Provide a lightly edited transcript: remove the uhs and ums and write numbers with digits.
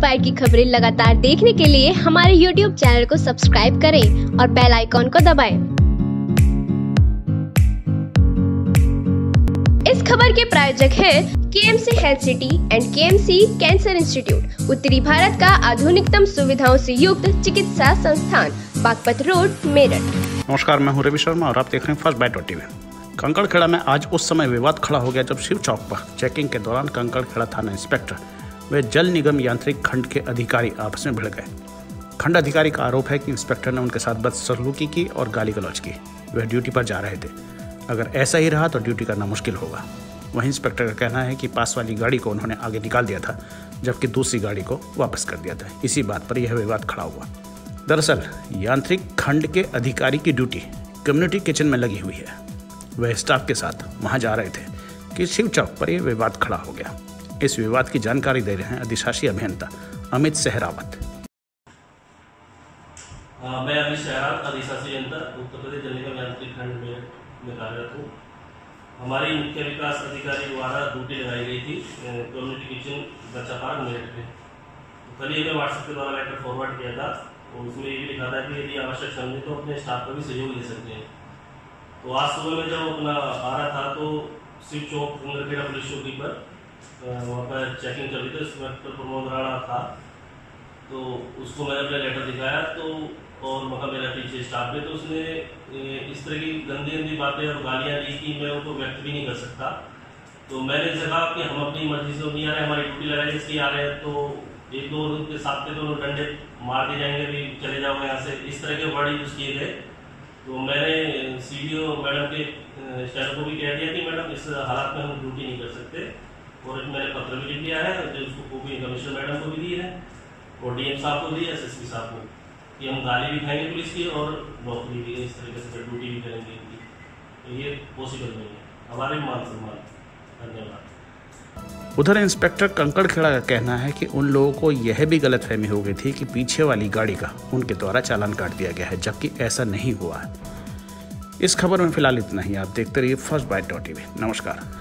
Bite की खबरें लगातार देखने के लिए हमारे YouTube चैनल को सब्सक्राइब करें और बेल आइकॉन को दबाएं। इस खबर के प्रायोजक है KMC health city and KMC cancer institute, उत्तरी भारत का आधुनिकतम सुविधाओं से युक्त चिकित्सा संस्थान, बागपत रोड, मेरठ। नमस्कार, मैं हूं रवि शर्मा और आप देख रहे हैं फर्स्ट बाइट टीवी। कंकड़खेड़ा में आज उस समय विवाद खड़ा हो गया जब शिव चौक पर चेकिंग के दौरान कंकड़खेड़ा थाना इंस्पेक्टर वे जल निगम यांत्रिक खंड के अधिकारी आपस में भिड़ गए। खंड अधिकारी का आरोप है कि इंस्पेक्टर ने उनके साथ बदसलूकी की और गाली गलौज की। वह ड्यूटी पर जा रहे थे। अगर ऐसा ही रहा तो ड्यूटी करना मुश्किल होगा। वहीं इंस्पेक्टर का कहना है कि पास वाली गाड़ी को उन्होंने आगे निकाल दिया था, जबकि दूसरी गाड़ी को वापस कर दिया था। इसी बात पर यह विवाद खड़ा हुआ। दरअसल यांत्रिक खंड के अधिकारी की ड्यूटी कम्युनिटी किचन में लगी हुई है। वह स्टाफ के साथ वहां जा रहे थे कि शिव चौक पर यह विवाद खड़ा हो गया। इस विवाद की जानकारी दे रहे हैं अधिशासी अभियंता अमित सहरावत। मैं अमित सहरावत, अधिशासी अभियंता, उत्तर प्रदेश जल निगम यांत्रिक खंड में कार्यरत हूँ। हमारी मुख्य विकास अधिकारी द्वारा ड्यूटी लगाई गई थी community kitchen Bachcha Park Meerut में। कल ही हमें व्हाट्सएप के द्वारा लेटर फॉरवर्ड किया था और उसमें ये भी लिखा था कि यदि आवश्यक समझे तो अपने स्टाफ का भी सहयोग ले सकते हैं। तो आज सुबह में जब अपना आ रहा था तो शिव चौक कंकड़खेड़ा पुलिस चौकी पर वहाँ पर चेकिंग चल रही थी। इंस्पेक्टर प्रमोद राणा था, तो उसको मैंने अपना लेटर दिखाया तो और वहाँ मेरा पीछे स्टाफ में, तो उसने इस तरह की गंदी बातें और गालियाँ दी कि मैं उनको व्यक्त भी नहीं कर सकता। तो मैंने कहा कि हम अपनी मर्जी से नहीं आ रहे, हमारी ड्यूटी लगाई इसलिए आ रहे हैं, तो एक दो उनके साथ के दोनों डंडे मार दिए जाएंगे, भी चले जाओ यहाँ से, इस तरह के वर्ड यूज किए गए। तो मैंने CDO मैडम के स्टाफ को भी कह दिया कि मैडम इस हालात में हम ड्यूटी नहीं कर सकते, और मैंने पत्र भी लिख दिया है जो उसको कॉपी कमिश्नर मैडम को भी दी है और DM साहब को दी है, SSP साहब को, कि हम गाली भी खाएंगे पुलिस की और नौकरी भी इस तरीके से ड्यूटी भी करेंगे इनकी। तो ये पॉसिबल नहीं है, हमारे मान सम्मान। धन्यवाद। उधर इंस्पेक्टर कंकड़खेड़ा का कहना है कि उन लोगों को यह भी गलतफहमी हो गई थी कि पीछे वाली गाड़ी का उनके द्वारा चालान काट दिया गया है, जबकि ऐसा नहीं हुआ है। इस खबर में फिलहाल इतना ही। आप देखते रहिए फर्स्ट बाइट टीवी। नमस्कार।